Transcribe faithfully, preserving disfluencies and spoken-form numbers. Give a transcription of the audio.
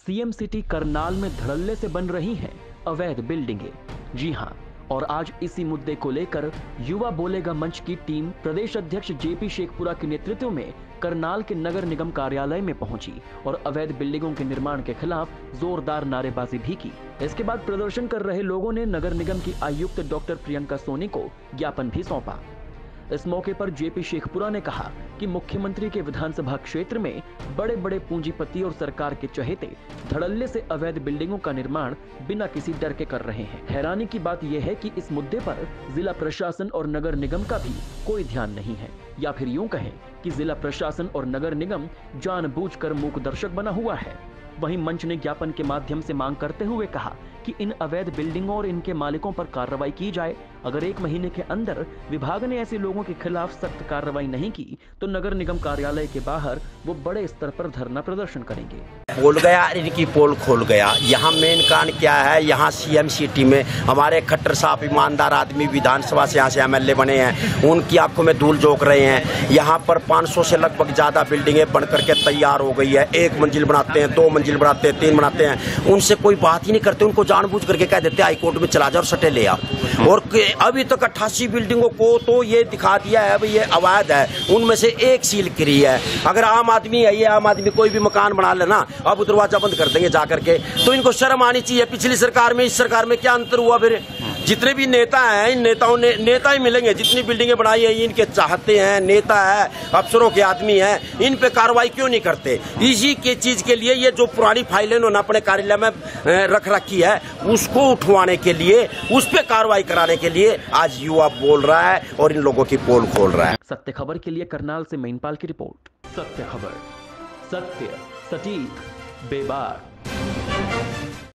CM city Karnal में धड़ल्ले से बन रही हैं अवैध बिल्डिंगें। जी हां, और आज इसी मुद्दे को लेकर युवा बोलेगा मंच की टीम प्रदेश अध्यक्ष जेपी शेखपुरा के नेतृत्व में करनाल के नगर निगम कार्यालय में पहुंची और अवैध बिल्डिंगों के निर्माण के खिलाफ जोरदार नारेबाजी भी की। इसके बाद प्रदर्शन कर रहे लोगों ने नगर निगम की आयुक्त डॉक्टर प्रियंका सोनी को ज्ञापन भी सौंपा। इस मौके पर जेपी शेखपुरा ने कहा कि मुख्यमंत्री के विधानसभा क्षेत्र में बड़े बड़े पूंजीपति और सरकार के चहेते धड़ल्ले से अवैध बिल्डिंगों का निर्माण बिना किसी डर के कर रहे हैं। हैरानी की बात यह है कि इस मुद्दे पर जिला प्रशासन और नगर निगम का भी कोई ध्यान नहीं है, या फिर यूं कहें कि जिला प्रशासन और नगर निगम जानबूझकर मूक दर्शक बना हुआ है। वहीं मंच ने ज्ञापन के माध्यम से मांग करते हुए कहा कि इन अवैध बिल्डिंगों और इनके मालिकों पर कार्रवाई की जाए। अगर एक महीने के अंदर विभाग ने ऐसे लोगों के खिलाफ सख्त कार्रवाई नहीं की तो नगर निगम कार्यालय के बाहर वो बड़े स्तर पर धरना प्रदर्शन करेंगे। बोल गया, इनकी पोल खोल गया। यहाँ मेन कारण क्या है, यहाँ सीएम सिटी में हमारे खट्टर साहब ईमानदार आदमी विधानसभा से यहाँ से एमएलए बने हैं, उनकी आंखों में धूल झोंक रहे हैं। यहाँ पर पाँच सौ से लगभग ज्यादा बिल्डिंगें बन करके तैयार हो गई है। एक मंजिल बनाते हैं, दो मंजिल बनाते हैं, तीन बनाते हैं, उनसे कोई बात ही नहीं करते। उनको जानबूझ करके कह देते हाईकोर्ट में चला जाओ और सटे ले आओ। और अभी तक अट्ठासी बिल्डिंगों को तो ये दिखा दिया है भाई ये अवैध है, उनमें से एक सील करी है। अगर आम आदमी है, ये आम आदमी कोई भी मकान बना लेना, अब दरवाजा बंद कर देंगे जाकर के। तो इनको शर्म आनी चाहिए। पिछली सरकार में इस सरकार में क्या अंतर हुआ? फिर जितने भी नेता हैं, इन नेताओं ने नेता ही मिलेंगे। जितनी बिल्डिंगें बनाई है इनके चाहते हैं, नेता है, अफसरों के आदमी हैं, इन पे कार्रवाई क्यों नहीं करते? इसी के चीज के लिए ये जो पुरानी फाइलें उन्होंने अपने कार्यालय में रख रखी है उसको उठवाने के लिए, उस पे कार्रवाई कराने के लिए आज युवा बोल रहा है और इन लोगों की पोल खोल रहा है। सत्य खबर के लिए करनाल से महिनपाल की रिपोर्ट। सत्य खबर, सत्य, सटीक, बेबाक।